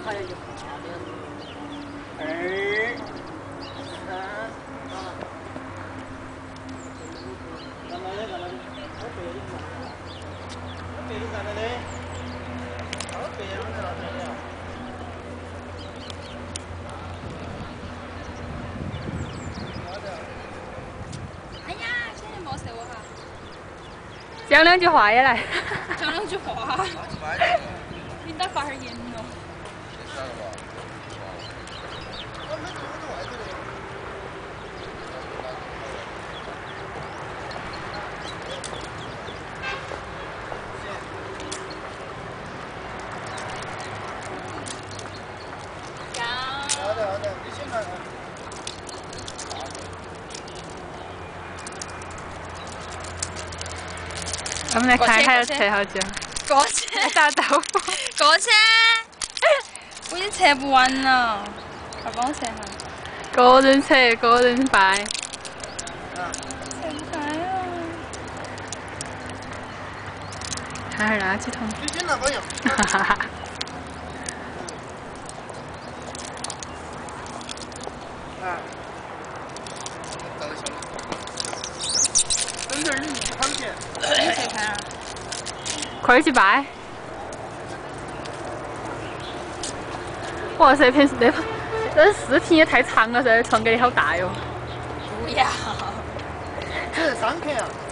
还有一个大点。2、3，啊！干嘛的？干嘛的？好别扭嘛！好别扭干嘛的？好别扭干嘛的？ 哎呀，现在没事我哈。 讲两句话也来。 讲两句话。领导发哈言了。 好的，你先看看。 我们来看还要测好久。 过去。 打豆腐。 过去。我已经测不完了，快帮我测哈。 个人测，个人拜。 测不开哦。 看下垃圾桶。 你先拿包用。 哈哈哈。 真正人他们钱。 你测看啊。 快去拜。哇塞，这视频也太长了噻，传给你好大哟。 不要。 这是3克啊。